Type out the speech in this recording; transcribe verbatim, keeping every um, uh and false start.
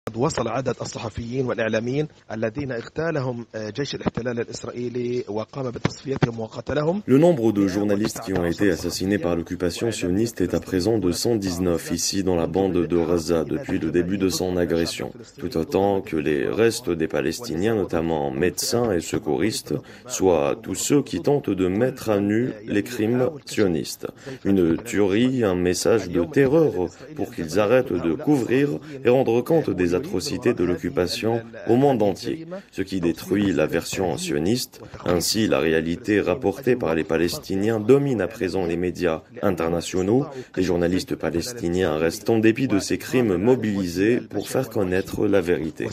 وصل عدد الصحفيين والإعلاميين الذين اغتالهم جيش الاحتلال الإسرائيلي وقام بتصفيتهم وقتلهم. Le nombre de journalistes qui ont été assassinés par l'occupation sioniste est à présent de cent dix-neuf ici dans la bande de Gaza depuis le début de son agression, tout autant que les restes des Palestiniens, notamment médecins et secouristes, soit tous ceux qui tentent de mettre à nu les crimes sionistes. Une tuerie, un message de terreur pour qu'ils arrêtent de couvrir et rendre compte des atrocités de l'occupation au monde entier, ce qui détruit la version sioniste. Ainsi, la réalité rapportée par les Palestiniens domine à présent les médias internationaux. Les journalistes palestiniens restent en dépit de ces crimes mobilisés pour faire connaître la vérité.